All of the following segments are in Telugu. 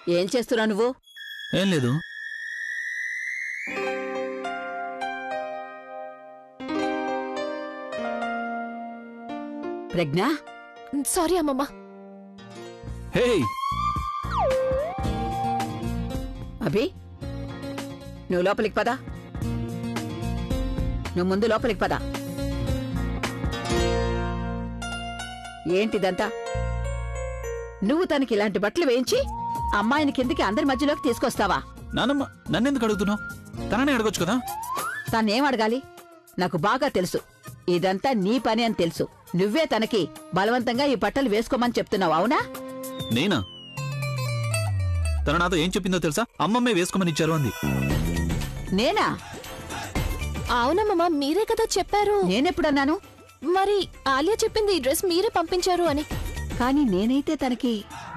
ఏం చేస్తున్నావు నువ్వు? ఏం లేదు. ప్రజ్ఞ. సారీ అమ్మమ్మ. హే అభి, నువ్వు లోపలికి పదా. నువ్వు ముందు లోపలికి పదా. ఏంటిదంతా? నువ్వు తనకి ఇలాంటి బట్టలు వేయించి అమ్మాయిని కిందికి అందరి మధ్యలోకి తీసుకొస్తావా? నానమ్మ, నన్నెందుకు అడుగుతున్నావు? తననే అడగొచ్చు కదా. తనేం అడగాలి? నాకు బాగా తెలుసు ఇదంతా నీ పని అని తెలుసు. నువ్వే తనకి బలవంతంగా ఈ బట్టలు వేసుకోమని చెప్తున్నావు, అవునా? నేనా? తన నాతో ఏం చెప్పిందో తెలుసా? అమ్మమ్మే వేసుకోమని ఇచ్చారు అంది. నేనా? అవునమ్మమ్మ, మీరే కదా చెప్పారు. నేనెప్పుడన్నాను? మరి ఆలియా చెప్పింది ఈ డ్రెస్ మీరే పంపించారు అని. కానీ నేనైతే తనకి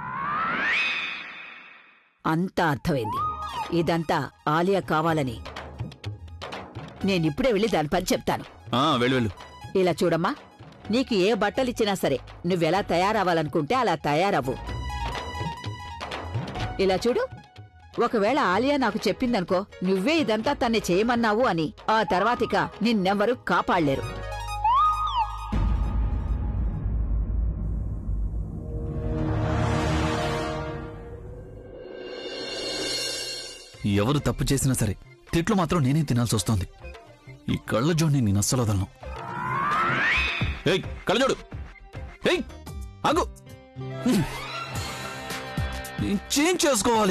అంతా అర్థమైంది. ఇదంతా ఆలియా కావాలని. నేనిప్పుడే వెళ్ళి దాని పని చెప్తాను. వెళ్ళు. ఇలా చూడమ్మా, నీకు ఏ బట్టలిచ్చినా సరే నువ్వెలా తయారవ్వాలనుకుంటే అలా తయారవ్వు. ఇలా చూడు, ఒకవేళ ఆలియా నాకు చెప్పిందనుకో నువ్వే ఇదంతా తన్ని చేయమన్నావు అని, ఆ తర్వాతిక నిన్నెవ్వరూ కాపాడలేరు. ఎవరు తప్పు చేసినా సరే తిట్లు మాత్రం నేనే తినాల్సి వస్తోంది. ఈ కళ్ళజోడిని నేను అస్సలు వదలను. ఏయ్ కళ్ళజోడు, ఏయ్ ఆగు, నేను చేంజ్ చేసుకోవాలి.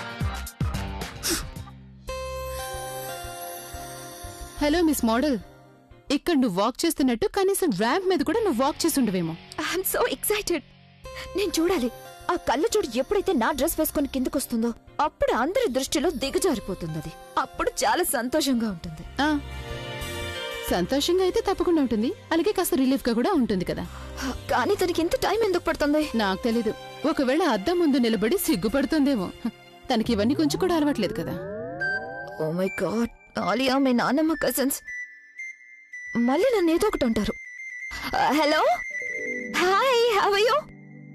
హలో మిస్ మోడల్, ఇక్కడ నువ్వు వాక్ చేస్తున్నట్టు కనీసం ర్యాంప్ మీద కూడా నువ్వు వాక్ చేసి ఉండవేమో. I'm so excited. నేను చూడాలి. ఆ కళ్ళజోడు ఎప్పుడైతే నా డ్రెస్ వేసుకుని కిందకొస్తుందో అప్పుడు అందరి దృష్టిలో దిగజారిపోతుంది. అది అప్పుడు చాలా సంతోషంగా ఉంటుంది. సంతోషంగా అయితే తప్పకుండా ఉంటుంది, అలాగే కాస్త రిలీఫ్ గా కూడా ఉంటుంది కదా. కానీ తనకి ఇంత టైం ఎందుకు పడుతుంది నాకు తెలీదు. ఒకవేళ అద్దం ముందు నిలబడి సిగ్గుపడుతుందేమో. తనకి ఇవన్నీ కొంచెం కూడా అలవాట్లేదు కదా. ఓ మై గాడ్, ఆలియా మీ నాన్నమ్మ కజిన్స్ మళ్ళీ నన్ను ఏదో ఒకటి అంటారు. Hello, hi, how are you?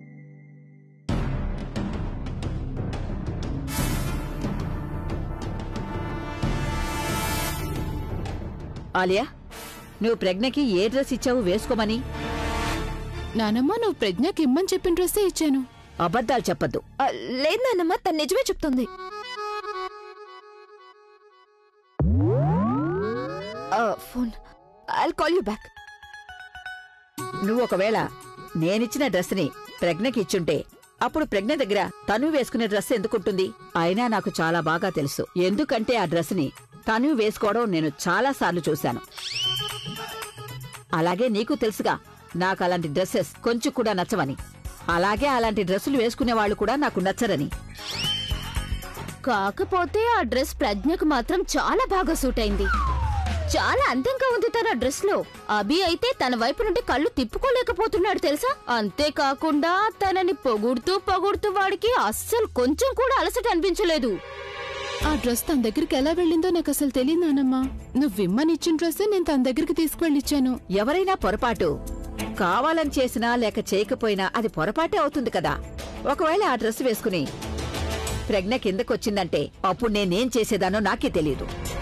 Alia, నువ్వు ప్రజ్ఞకి ఏ డ్రెస్ ఇచ్చావు వేసుకోమని? నానమ్మ, నువ్వు ప్రజ్ఞకి ఇమ్మని చెప్పిన డ్రెస్సే ఇచ్చాను. అబద్ధాలు చెప్పద్దు. లేదు నాన్నమ్మ, తను నిజమే చెప్తుంది. Phone, I'll call you back. నువ్వు ఒకవేళ నేనిచ్చిన డ్రెస్ ని ప్రజ్ఞకి ఇచ్చుంటే అప్పుడు ప్రజ్ఞ దగ్గర తను వేసుకునే డ్రెస్ ఎందుకుంటుంది? అయినా నాకు చాలా బాగా తెలుసు, ఎందుకంటే ఆ డ్రెస్ ని తను వేసుకోవడం నేను చాలా సార్లు చూశాను. అలాగే నీకు తెలుసుగా నాకు అలాంటి డ్రెస్సెస్ కొంచెం కూడా నచ్చవని. అలాగే అలాంటి డ్రెస్సులు వేసుకునే వాళ్ళు కూడా నాకు నచ్చరని. కాకపోతే ఆ డ్రెస్ ప్రజ్ఞకు మాత్రం చాలా బాగా సూట్ అయింది. చాలా అందంగా ఉంది తన డ్రెస్ లో. అభి అయితే తన వైపు నుండి కళ్ళు తిప్పుకోలేకపోతున్నాడు తెలుసా. అంతేకాకుండా తనని పొగుడుతూ వాడికి అస్సలు కొంచెం కూడా అలసట అనిపించలేదు. ఆ డ్రెస్ తన దగ్గరికి ఎలా వెళ్ళిందో నాకు అసలు తెలియదు నానమ్మా. నువ్విమ్మని ఇచ్చిన డ్రెస్ నేను తన దగ్గరికి తీసుకువెళ్ళిచ్చాను. ఎవరైనా పొరపాటు కావాలని చేసినా లేక చేయకపోయినా అది పొరపాటే అవుతుంది కదా. ఒకవేళ ఆ డ్రెస్ వేసుకుని ప్రజ్ఞ కిందకొచ్చిందంటే అప్పుడు నేనేం చేసేదానో నాకే తెలియదు.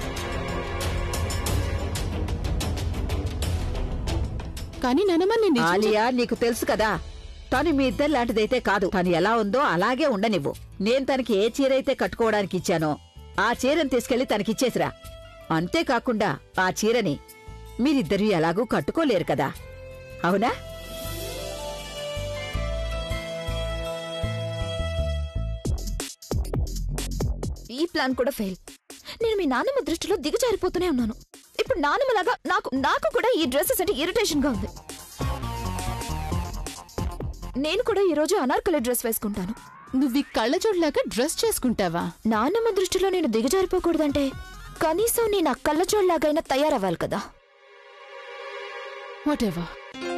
కానీ నానమ్మ, ఆలియా, నీకు తెలుసు కదా తను మీ ఇద్దరు లాంటిదైతే కాదు. తను ఎలా ఉందో అలాగే ఉండనివ్వు. నేను తనకి ఏ చీరైతే కట్టుకోవడానికి ఇచ్చానో ఆ చీరని తీసుకెళ్లి తనకిచ్చేసిరా. అంతేకాకుండా ఆ చీరని మీరిద్దరూ ఎలాగూ కట్టుకోలేరు కదా, అవునా? ఈ ప్లాన్ కూడా ఫెయిల్. నేను మీ నాన్నమ్మ దృష్టిలో దిగజారిపోతూనే ఉన్నాను. ఇప్పుడు నాన్నమ్మలాగా నాకు కూడా ఈ డ్రెస్సెస్ అంటే ఇరిటేషన్ గా ఉంది. నేను కూడా ఈ రోజు అనార్కలి డ్రెస్ వేసుకుంటాను. నువ్వు ఈ కళ్ళజోడులాగా డ్రెస్ చేసుకుంటావా? నాన్నమ్మ దృష్టిలో నేను దిగజారిపోకూడదంటే కనీసం నేను ఆ కళ్ళజోడులాగైనా తయారవ్వాలి కదా. వాటెవర్.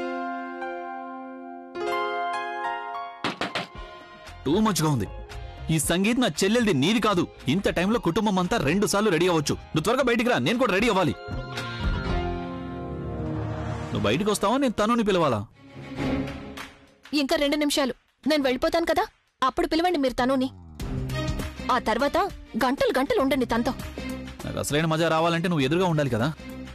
టూ మచ్ గా ఉంది. ఈ సంగీత్ నా చెల్లెల్ది, నీది కాదు. ఇంత టైంలో కుటుంబం అంతా 2 సార్లు రెడీ అవ్వచ్చు. నువ్వు త్వరగా బయటికి రా, నేను కూడా రెడీ అవ్వాలి. నువ్వు బయటికి వస్తావా, నేను తనుని పిలవాలా? ఇంకా 2 నిమిషాలు, నేను వెళ్ళిపోతాను కదా, అప్పుడు పిలవండి మీరు తనుని. ఆ తర్వాత గంటలు గంటలు ఉండండి తనతో. నాకు అసలైన మజా రావాలంటే నువ్వు ఎదురుగా ఉండాలి కదా.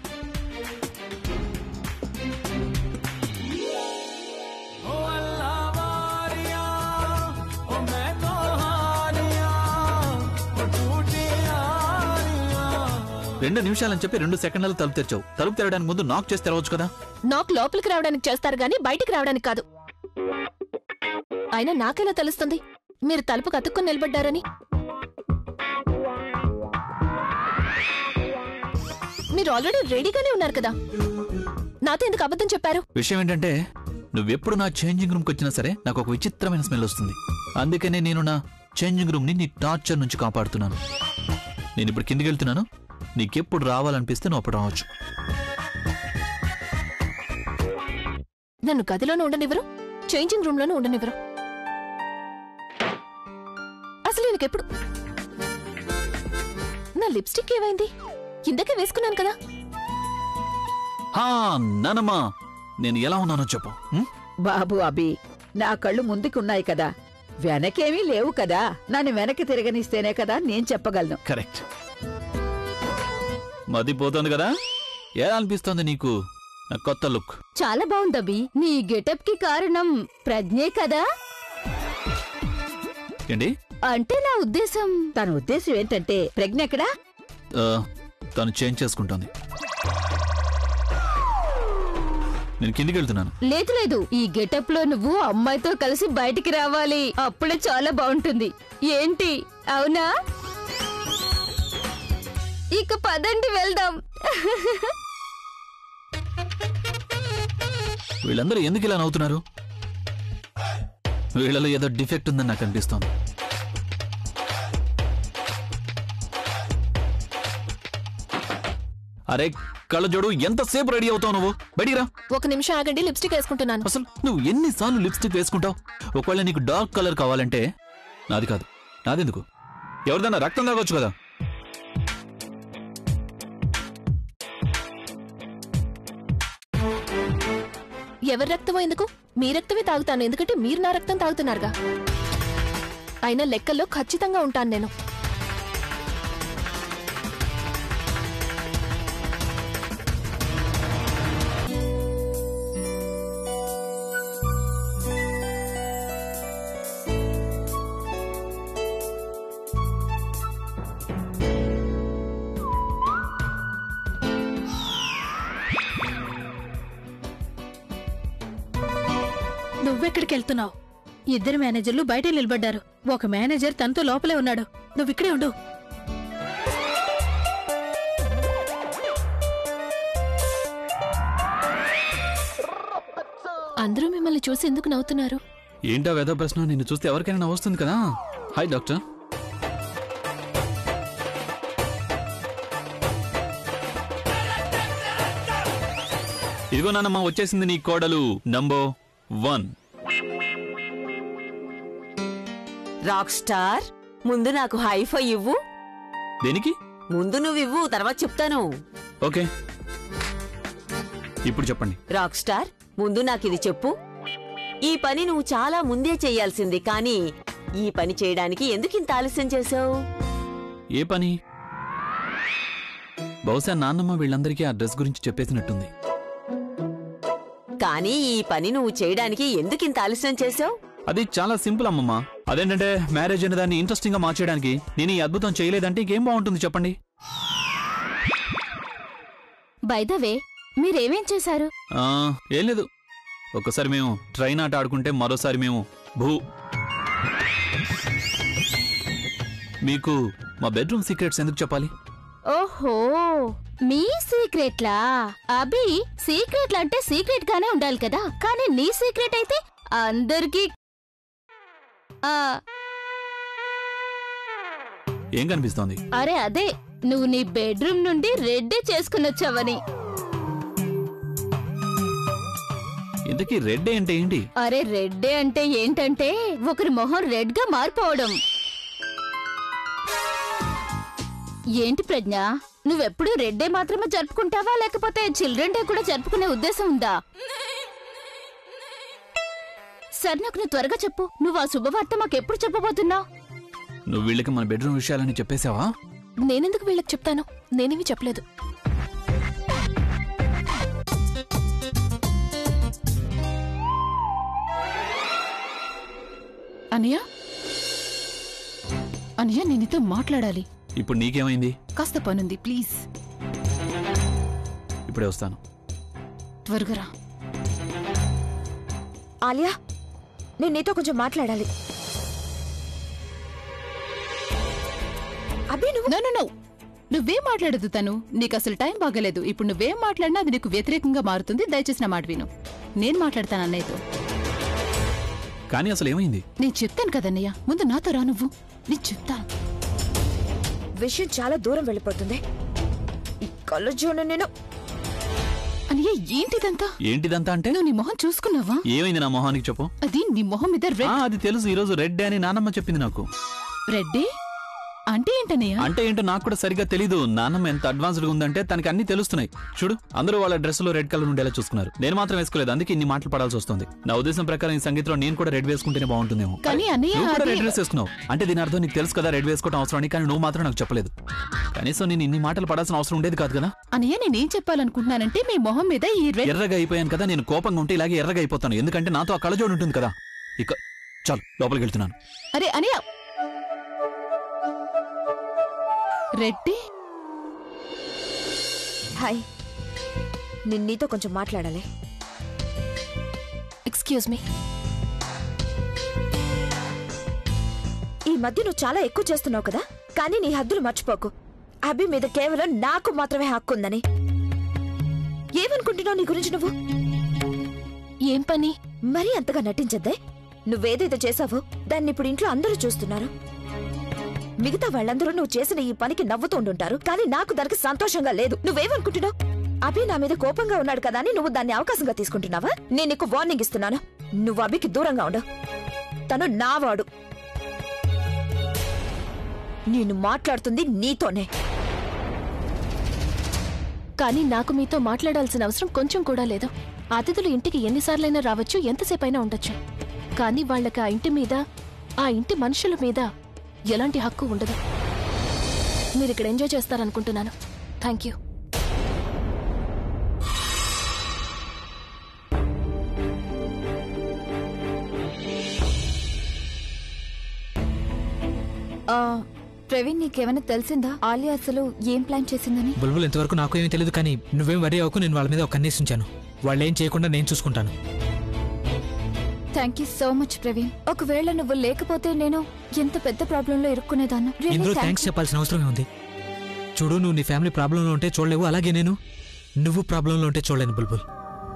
రెండు నిమిషాలని చెప్పి 2 సెకండ్లలో తలుపు తెచ్చావు. తలుపు తెరవడానికి ముందు నాక్ చేసి తెరవచ్చు కదా. నాక్ లోపలికి రావడానికి చేస్తారు గానీ బయటికి రావడానికి కాదు. అయినా నాకెలా తెలుస్తుంది మీరు తలుపు కతుక్కుని నిలబడ్డారని? మీరు ఆల్రెడీ రెడీగానే ఉన్నారు కదా, నాతో ఎందుకు అబద్ధం చెప్పారు? విషయం ఏంటంటే నువ్వెప్పుడు నా చేంజింగ్ రూమ్కి వచ్చినా సరే నాకు ఒక విచిత్రమైన స్మెల్ వస్తుంది. అందుకనే నేను నా చేంజింగ్ రూమ్ ని నీ టార్చర్ నుంచి కాపాడుతున్నాను. నేను ఇప్పుడు కిందికి వెళ్తున్నాను. నీకెప్పుడు రావాలనిపిస్తే నువ్వు అప్పుడు రావచ్చు. నన్ను గదిలోనూ ఉండనివ్వరు, చేంజింగ్ రూమ్ లోనూ ఉండనివ్వరు. అసలు నీకెప్పుడు నా లిప్స్టిక్ ఏమైంది? కిందకే వేసుకున్నాను కదా. నానమ్మా, నేను ఎలా ఉన్నానో చెప్పు. బాబు అభి, నా కళ్ళు ముందుకున్నాయి కదా, వెనకేమీ లేవు కదా. నన్ను వెనక్కి తిరగనిస్తేనే కదా నేను చెప్పగలను. కరెక్ట్. మదిపోతుంది కదా. ఎలా అనిపిస్తోంది నీకు నా కొత్త లుక్? చాలా బాగుందబ్బి. నీ గెటప్ కి కారణం ప్రజ్ఞే కదా? ఏంటి అంటే నా ఉద్దేశం. తన ఉద్దేశం ఏంటంటే ప్రజ్ఞ ఎక్కడా? తను చేంజ్ చేసుకుంటోంది. నేను కిందికి వెళ్తున్నాను. లేదు లేదు, ఈ గెటప్ లో నువ్వు అమ్మాయితో కలిసి బయటికి రావాలి. అప్పుడే చాలా బాగుంటుంది. ఏంటి, అవునా? ఇక పదండి వెళ్దాం. వీళ్ళందరూ ఎందుకు ఇలా నవ్వుతున్నారు? వీళ్ళలో ఏదో డిఫెక్ట్ ఉందని నాకు అనిపిస్తోంది. అరే కళ్ళజోడు, ఎంతసేపు రెడీ అవుతావు నువ్వు? బయటిరా. 1 నిమిషం ఆగండి, లిప్స్టిక్ వేసుకుంటున్నాను. అసలు నువ్వు ఎన్నిసార్లు లిప్స్టిక్ వేసుకుంటావు? ఒకవేళ నీకు డార్క్ కలర్ కావాలంటే నాది కాదు, నాదెందుకు, ఎవరిదన్నా రక్తం తాగొచ్చు కదా. ఎవరి రక్తమో ఎందుకు? మీ రక్తమే తాగుతాను, ఎందుకంటే మీరు నా రక్తం తాగుతున్నారుగా. అయినా లెక్కల్లో ఖచ్చితంగా ఉంటాను నేను. నువ్వెక్కడికి వెళ్తున్నావు? 2 మేనేజర్లు బయటే నిలబడ్డారు. ఒక మేనేజర్ తనతో లోపలే ఉన్నాడు. నువ్విక్కడే ఉండు. అందరూ మిమ్మల్ని చూసి ఎందుకు నవ్వుతున్నారు? ఏంటా వేద ప్రశ్న? నిన్ను చూస్తే ఎవరికైనా నవ్వొస్తుంది కదా. Hi doctor. ఇదిగో నాన్నమ్మ, వచ్చేసింది నీ కోడలు నంబర్ 1. రాక్ స్టార్, ముందు నాకు హైఫై ఇవ్వు. దేనికి? ముందు నువ్వివ్వు, తర్వాత చెప్తాను. ఓకే, ఇప్పుడు చెప్పండి. రాక్ స్టార్, ముందు నాకిది చెప్పు. ఈ పని నువ్వు చాలా ముందే చెయ్యాల్సింది, కానీ ఈ పని చేయడానికి ఎందుకింత ఆలస్యం చేశావు? ఏ పని? బహుశా నాన్నమ్మ వీళ్ళందరికీ ఆ డ్రెస్ గురించి చెప్పేసినట్టుంది. కానీ ఈ పని నువ్వు చేయడానికి ఎందుకింత ఆలస్యం చేశావు? అది చాలా సింపుల్ అమ్మమ్మ. అదేంటంటే మ్యారేజ్ అనే దాన్ని ఇంట్రెస్టింగ్ గా మార్చేయడానికి నేను ఈ అద్భుతం చేయలేదంటే ఇంకేం బాగుంటుంది చెప్పండి. బై ద వే, మీరేమేం చేశారు? ఏం లేదు, ఒక్కసారి మేము ట్రైన్ ఆట ఆడుకుంటే మరోసారి మేము భూ. మీకు మా బెడ్రూమ్ సీక్రెట్స్ ఎందుకు చెప్పాలి? ఓహో, మీ సీక్రెట్లా? అభి, సీక్రెట్లు అంటే సీక్రెట్ గానే ఉండాలి కదా, కానీ నీ సీక్రెట్ అయితే అందరికీ. ఏం కనిపిస్తోంది? అరే అదే, నువ్వు నీ బెడ్రూమ్ నుండి రెడ్డే చేసుకునొచ్చావని. ఇంతకీ రెడ్ అంటే ఏంటి? అరే రెడ్డే అంటే ఏంటంటే ఒకరి మొహం రెడ్ గా మారిపోవడం. ఏంటి ప్రజ్ఞ, నువ్వెప్పుడు రెడ్డే మాత్రమే జరుపుకుంటావా, లేకపోతే చిల్డ్రన్ డే కూడా జరుపుకునే ఉద్దేశం ఉందా? సరే, నాకు నువ్వు త్వరగా చెప్పు. నువ్వు ఆ శుభవార్త మాకెప్పుడు చెప్పబోతున్నావు? నువ్వు వీళ్ళకి మన బెడ్రూమ్ విషయాలని చెప్పేశావా? నేనెందుకు వీళ్ళకి చెప్తాను? నేనేమి చెప్పలేదు. అనియా అనియా, నేను నీతో మాట్లాడాలి. ఇప్పుడు నీకేమైంది? కాస్త పనుంది, ప్లీజ్. ఇప్పుడే వస్తాను. త్వరగా రా. ఆలియా, నేను నీతో కొంచెం మాట్లాడాలి. అబ్బే నువ్వు నో, నువ్వేం మాట్లాడదు తను. నీకు అసలు టైం బాగలేదు. ఇప్పుడు నువ్వేం మాట్లాడినా అది నీకు వ్యతిరేకంగా మారుతుంది. దయచేసి నా మాట విను. నేను మాట్లాడతాను అన్నయ్యతో. కానీ అసలు ఏమైంది? నేను చెప్తాను కదన్నయ్య, ముందు నాతో రా. నువ్వు నేను చెప్తా. విషయం చాలా దూరం వెళ్ళిపోతుంది. ఈ కళ్ళజోడు నేను అనియా, ఏంటిదంతా? ఏంటిదంతా అంటే? నువ్వు నీ మొహం చూసుకున్నావా? ఏమైంది నా మొహానికి చెప్పు. అది నీ మొహం మీద రెడ్. అది తెలుసు, ఈ రోజు రెడ్ అని నానమ్మ చెప్పింది నాకు. రెడ్డే అంటే ఏంటన్నయ్య? అంటే ఏంటో నాకు కూడా సరిగ్గా తెలీదు. నాన్నమ్మ ఎంత అడ్వాన్స్డ్ గా ఉందంటే తనకి అన్ని తెలుస్తున్నాయి. చూడు, అందరూ వాళ్ళ డ్రెస్ లో రెడ్ కలర్ ఉండేలా చూసుకున్నారు. నేను మాత్రం వేసుకోలేదు. అందుకే ఇన్ని మాటలు పడాల్సి వస్తుంది. నా ఉద్దేశం ప్రకారం ఈ సంగీతంలో నేను కూడా రెడ్ వేసుకుంటేనే బాగుంటుందేమో. కానీ అన్నయ్య, నువ్వు కూడా అది- రెడ్ డ్రెస్ వేసుకున్నావు అంటే దీని అర్థం నీకు తెలుసు కదా రెడ్ వేసుకోవడం అవసరం అని. కానీ నువ్వు మాత్రం నాకు చెప్పలేదు. కనీసం నేను ఇన్ని మాటలు పడాల్సిన అవసరం ఉండేది కాదు కదా. అన్నయ్య, నేనేం చెప్పాలనుకుంటున్నానంటే మీ మొహం మీద ఈ రెడ్. ఎర్రగా అయిపోయాను కదా. నేను కోపంగా ఉంటే ఇలాగే ఎర్రగా అయిపోతాను. ఎందుకంటే నాతో ఆ కళ్ళజోడు ఉంటుంది కదా. ఇక చాలు, లోపలికి వెళ్తున్నాను. అరే అన్నయ్య, రెడ్డి. హాయ్, నేను నీతో కొంచెం మాట్లాడాలి. Excuse me. ఈ మధ్య నువ్వు చాలా ఎక్కువ చేస్తున్నావు కదా, కానీ నీ హద్దులు మర్చిపోకు. అభి మీద కేవలం నాకు మాత్రమే హక్కు ఉందని. ఏమనుకుంటున్నావు నీ గురించి నువ్వు? ఏం పని? మరీ అంతగా నటించద్దే. నువ్వేదైతే చేసావో దాన్ని ఇప్పుడు ఇంట్లో అందరూ చూస్తున్నారు. మిగతా వాళ్ళందరూ నువ్వు చేసిన ఈ పనికి నవ్వుతూ ఉండుంటారు, కానీ నాకు దానికి సంతోషంగా లేదు. నువ్వేమనుకుంటున్నావు? అభి నా మీద కోపంగా ఉన్నాడు కదా అని నువ్వు దాన్ని అవకాశంగా తీసుకుంటున్నావా? నేను నీకు వార్నింగ్ ఇస్తున్నాను. నువ్వు అభికి దూరంగా ఉండు. తను నావాడు. నేను మాట్లాడుతుంది నీతోనే. కానీ నాకు మీతో మాట్లాడాల్సిన అవసరం కొంచెం కూడా లేదు. అతిథులు ఇంటికి ఎన్నిసార్లైనా రావచ్చు, ఎంతసేపైనా ఉండొచ్చు. కానీ వాళ్ళకి ఆ ఇంటి మీద, ఆ ఇంటి మనుషుల మీద ఎలాంటి హక్కు ఉండదు. మీరు ఇక్కడ ఎంజాయ్ చేస్తారనుకుంటున్నాను. Thank you. ప్రవీణ్, నీకేమైనా తెలిసిందా ఆలియా అసలు ఏం ప్లాన్ చేసిందని? బుల్బుల్, ఇంతవరకు నాకు ఏమీ తెలియదు. కానీ నువ్వేం వరీ అవ్వకు. నేను వాళ్ళ మీద ఒక కన్నేసి ఉంచాను. వాళ్ళు ఏం చేయకుండా నేను చూసుకుంటాను. Thank you so much Praveen. ఒకవేళ నువ్వు లేకపోతే నేను ఎంత పెద్ద ప్రాబ్లంలో ఇరుక్కునేదాన్ని. ఇందులో థ్యాంక్స్ చెప్పాల్సిన అవసరమే ఉంది. చూడు, నువ్వు నీ ఫ్యామిలీ ప్రాబ్లంలో ఉంటే చూడలేవు, అలాగే నువ్వు ప్రాబ్లంలో ఉంటే చూడలేను బుల్బుల్.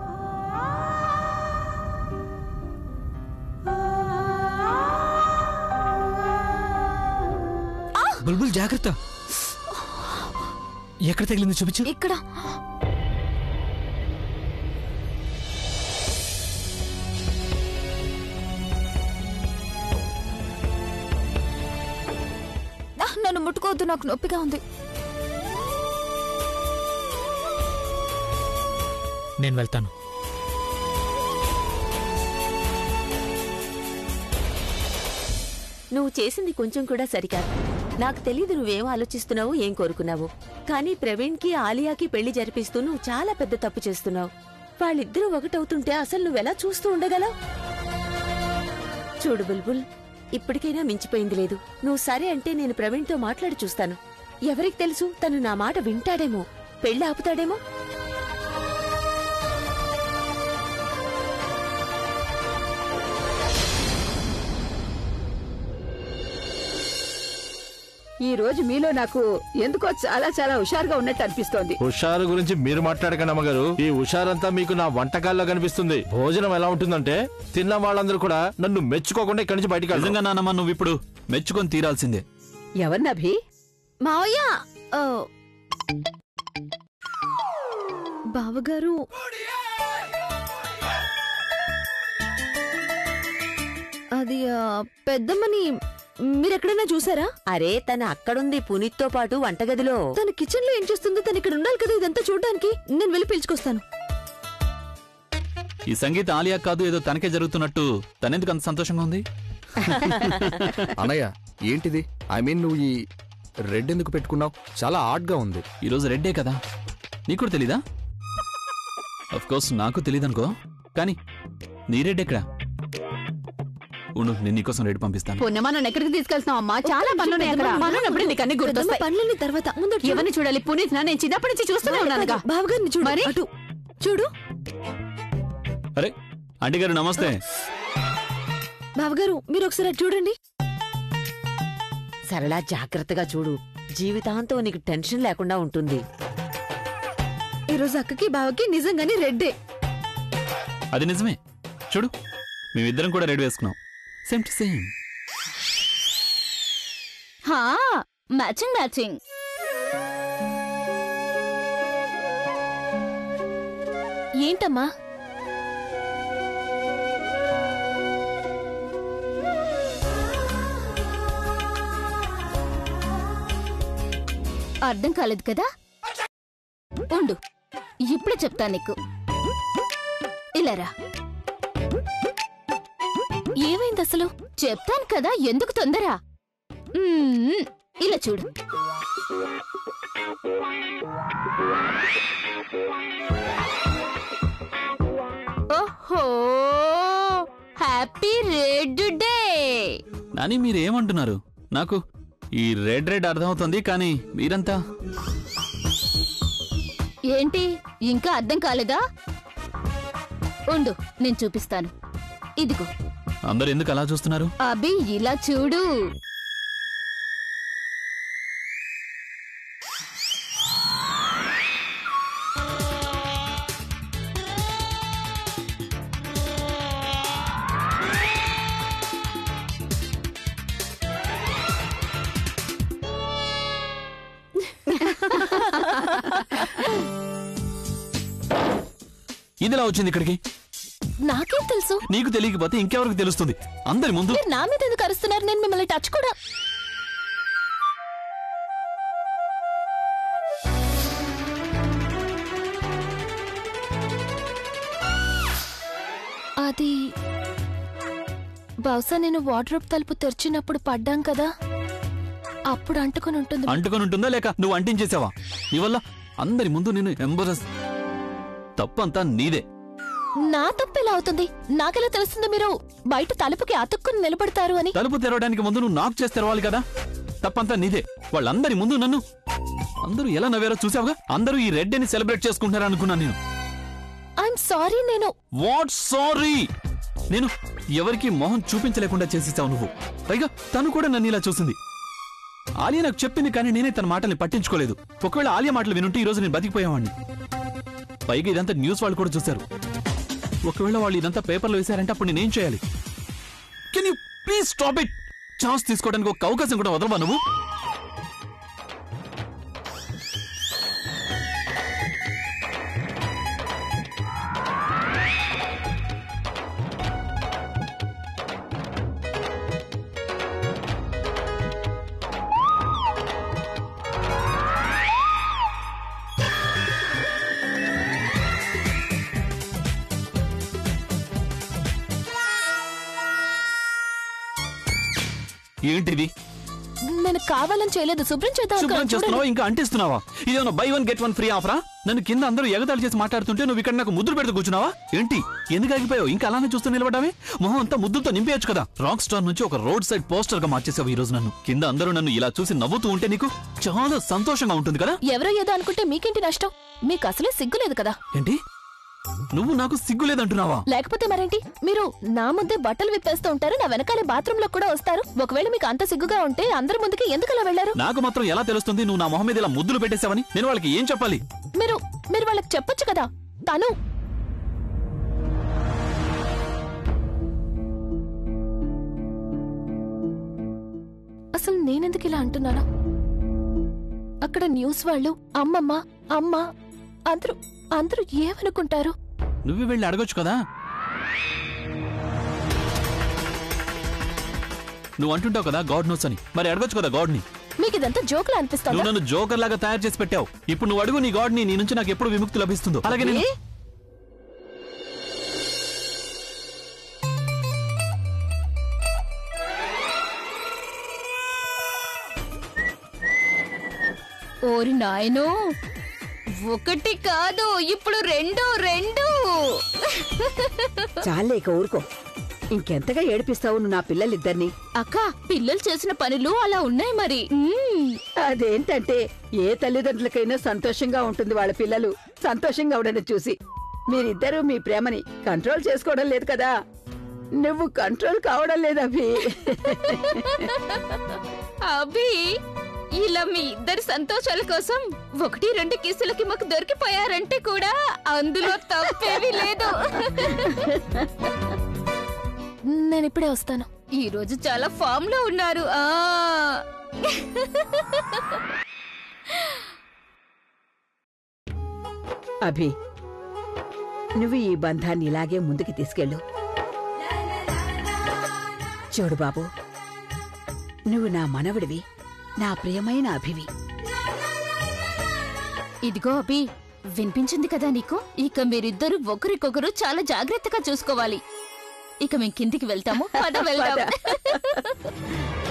బుల్బుల్, జాగ్రత్త. ఎక్కడ తగిలింది చూపించు. ఇక్కడ. నన్ను ముట్టుకోవద్దు, నాకు నొప్పిగా ఉంది. నేను వెళ్తాను. నువ్వు చేసింది కొంచెం కూడా సరికాదు. నాకు తెలీదు నువ్వేం ఆలోచిస్తున్నావు, ఏం కోరుకున్నావు. కానీ ప్రవీణ్కి ఆలియాకి పెళ్లి జరిపిస్తూ నువ్వు చాలా పెద్ద తప్పు చేస్తున్నావు. వాళ్ళిద్దరూ ఒకటవుతుంటే అసలు నువ్వెలా చూస్తూ ఉండగలవు? చూడు బుల్బుల్, ఇప్పటికైనా మించిపోయింది లేదు. నువ్వు సరే అంటే నేను ప్రవీణ్తో మాట్లాడి చూస్తాను. ఎవరికి తెలుసు, తను నా మాట వింటాడేమో, పెళ్లి ఆపుతాడేమో. ఈ రోజు మీలో నాకు ఎందుకో చాలా చాలా హుషారుగా ఉన్నట్టు అనిపిస్తోంది. హుషారు గురించి మీరు మాట్లాడకండి అమ్మగారు. ఈ హుషారంతా మీకు నా వంటకాల్లో కనిపిస్తుంది. భోజనం ఎలా ఉంటుందంటే తిన్న వాళ్ళందరూ కూడా నన్ను మెచ్చుకోకుండా ఇక్కడి నుంచి బయటకు నిజంగా నానమ్మ, నువ్వు ఇప్పుడు మెచ్చుకొని తీరాల్సిందే. ఎవరినభి? మావయ్య, బావగారు, అది పెద్దమ్మని మీరెక్కడైనా చూసారా? అరే, తన అక్కడుంది పునీత్తో పాటు వంటగదిలో. తన కిచెన్ లో ఏం చేస్తుందో తను ఇక్కడ ఉండాలి కదా ఇదంతా చూడడానికి. నేను వెళ్ళి పిలుచుకొస్తాను. ఈ సంగీత ఆలియా కాదు, ఏదో తనకే జరుగుతున్నట్టు తనెందుకు అంత సంతోషంగా ఉంది? అన్నయ్య, ఏంటిది? ఐ మీన్ నువ్వు ఈ రెడ్ ఎందుకు పెట్టుకున్నావు? చాలా ఆడ్గా ఉంది. ఈరోజు రెడ్డే కదా, నీకు కూడా తెలీదా? అఫ్ కోర్స్ నాకు తెలీదనుకో, కానీ నీ రెడ్ ఎక్కడా? ఉండు, నేను నీకోసం రెడ్ పంపిస్తాను. పుణ్యమా నన్ను ఎక్కడికి తీసుకెళ్తున్నావు అమ్మా? చాలా పనులున్నాయి అక్కడ. పనున్నప్పుడు నీకు అన్ని గుర్తొస్తాయి. పనులని తర్వాత ముందు ఎవరిని చూడాలి? పునీత్ నేను చిన్నప్పటి నుంచి చూస్తూనే ఉన్నానుగా. బావగారిని చూడు. మరి? అటు చూడు. అరే ఆంటీ గారు నమస్తే. బావగారు మీరు ఒకసారి అటు చూడండి. సరళ జాగ్రత్తగా చూడు, జీవితాంతం నీకు టెన్షన్ లేకుండా ఉంటుంది. ఈరోజు అక్కకి బావకి నిజంగానే రెడ్డే. అది నిజమే, చూడు మేమిద్దరం కూడా రెడ్ వేసుకున్నాం. Same to same. హా మ్యాచింగ్ మ్యాచింగ్. ఏంటమ్మా? అర్థం కాలేదు కదా? ఉండు, ఇప్పుడే చెప్తా నీకు. ఇలారా. ఏమైంది అసలు? చెప్తాను కదా, ఎందుకు తొందర? ఇలా చూడు. ఓహో, హ్యాపీ రెడ్ డే. నాని మీరేమంటున్నారు? నాకు ఈ రెడ్ రెడ్ అర్థమవుతుంది, కానీ మీరంతా ఏంటి ఇంకా అర్థం కాలేదా? ఉండు, నేను చూపిస్తాను. ఇదిగో. అందరు ఎందుకు అలా చూస్తున్నారు? అభి ఇలా చూడు. ఇదిలా వచ్చింది ఇక్కడికి? నాకేం తెలుసు? నీకు తెలియకపోతే ఇంకెవరికి తెలుస్తుంది? అందరి ముందు మీరు నా మీద ఎందుకు అరుస్తున్నారు? నేను మిమ్మల్ని టచ్ కూడా. అది బహుశా నేను వార్డ్రోబ్ తలుపు తెరిచినప్పుడు పడ్డాం కదా, అప్పుడు అంటుకొని ఉంటుంది. అంటుకొని ఉంటుందా లేక నువ్వు అంటించేసావా? నీ వల్ల అందరి ముందు నేను ఎంబరస్. తప్పంతా నీదే. నా తప్పు ఎలా అవుతుంది? నాకెలా తెలుస్తుంది మీరు బయట తలుపుకి అతుక్కుని నిలబడతారు అని? తలుపు తెరవడానికి ముందు నువ్వు నాక్ చేసి తెరవాలి కదా. తప్పంతా నీదే. వాళ్ళందరి ముందు నన్ను అందరూ ఎలా నవ్వారో చూసావుగా. అందరూ ఈ రెడ్ ని సెలబ్రేట్ చేసుకుంటారా అనుకున్నాను నేను. I'm sorry. నేను వాట్ సారీ? నేను ఎవరికి మొహం చూపించలేకుండా చేసేసావు నువ్వు. పైగా తను కూడా నన్ను ఇలా చూసింది. ఆలియా నాకు చెప్పింది, కానీ నేనే తన మాటల్ని పట్టించుకోలేదు. ఒకవేళ ఆలియా మాటలు వినుంటే ఈ రోజు నేను బతికిపోయేవాడిని. పైగా ఇదంతా న్యూస్ వాళ్ళు కూడా చూశారు. ఒకవేళ వాళ్ళు ఇదంతా పేపర్లో వేశారంటే అప్పుడు నేనేం చేయాలి? Can you please stop it? Chance తీసుకోవడానికి ఒక అవకాశం కూడా వదలవా నువ్వు? ఏంటిది? నేను కావాలని చేయలేదు. శుభ్రం చేద్దాం. శుభ్రం చేస్తున్నావా ఇంకా అంటిస్తున్నావా? ఇదేమన్నా buy one get one free ఆఫరా? నన్ను కింద అందరూ ఎగతాళి చేసి మాట్లాడుతుంటే నువ్వు ఇక్కడ నాకు ముద్దులు పెడుతూ కూర్చున్నావా ఏంటి? ఎందుకు ఆగిపోయావు? ఇంకా అలానే చూస్తూ నిలబడ్డావే? మొహం అంతా ముద్దులతో నింపేయచ్చు కదా. రాక్ స్టార్ నుంచి ఒక రోడ్ సైడ్ పోస్టర్ గా మార్చేసావు ఈ రోజు నన్ను. కింద అందరూ నన్ను ఇలా చూసి నవ్వుతూ ఉంటే నీకు చాలా సంతోషంగా ఉంటుంది కదా. ఎవరో ఏదో అనుకుంటే మీకేంటి నష్టం? మీకు అసలే సిగ్గులేదు కదా. ఏంటి? నువ్వు నాకు సిగ్గులేదంటున్నావా? లేకపోతే మరేంటి? మీరు నా ముందే బట్టలు విప్పేస్తూ ఉంటారు, నా వెనకాలే బాత్రూమ్ లో కూడా వస్తారు. ఒకవేళ మీకు అంత సిగ్గుగా ఉంటే అందరి ముందుకి ఎందుకు అలా వెళ్లారు? నాకు మాత్రం ఎలా తెలుస్తుంది నువ్వు నా మొహం మీద ఇలా ముద్దులు పెట్టేశావని? నేను వాళ్ళకి ఏం చెప్పాలి? మీరు వాళ్ళకి చెప్పొచ్చు కదా. తను అసలు నేనెందుకు ఇలా అంటున్నాను? అక్కడ న్యూస్ వాళ్ళు అమ్మమ్మ అమ్మ అందరూ ఏమనుకుంటారు? నువ్వు వెళ్ళి అడగొచ్చు కదా. నువ్వు అంటుంటావు కదా గాడ్ నోస్ అని, మరి అడగొచ్చు కదా గాడ్ ని. మీకు ఇదంతా జోకులా అనిపిస్తుంది. నువ్వు నన్ను జోకర్ లాగా తయారు చేసి పెట్టావు. ఇప్పుడు నువ్వు అడుగు నీ గాడ్ ని, నీ నుంచి నాకు ఎప్పుడు విముక్తి లభిస్తుందో. అలాగే నేను ఓరి నాయనో, ఒకటి కాదు ఇప్పుడు రెండు. చాలేక ఊరుకో. ఇంకెంతగా ఏడిపిస్తావు నువ్వు నా పిల్లలిద్దరిని? అక్క, పిల్లలు చేసిన పనులు అలా ఉన్నాయి మరి. అదేంటంటే ఏ తల్లిదండ్రులకైనా సంతోషంగా ఉంటుంది వాళ్ళ పిల్లలు సంతోషంగా ఉండడం చూసి. మీరిద్దరూ మీ ప్రేమని కంట్రోల్ చేసుకోవడం లేదు కదా. నువ్వు కంట్రోల్ కావడం లేదు అభి. అభి, ఇలా మీ ఇద్దరి సంతోషాల కోసం 1-2 కిసులకి మాకు దొరికిపోయారంటే కూడా అందులో తప్పేమీ లేదు. నేనిప్పుడే వస్తాను. ఈ రోజు చాలా ఫామ్ లో ఉన్నారు. అభి, నువ్వు ఈ బంధాన్ని ఇలాగే ముందుకు తీసుకెళ్ళు. చూడు బాబు, నువ్వు నా మనవడివి, నా ప్రియమైన అభివి. ఇదిగో అభి, వినిపించింది కదా నీకు? ఇక మీరిద్దరు ఒకరికొకరు చాలా జాగ్రత్తగా చూసుకోవాలి. ఇక మేము కిందికి వెళ్తాము. పద వెళ్దాం.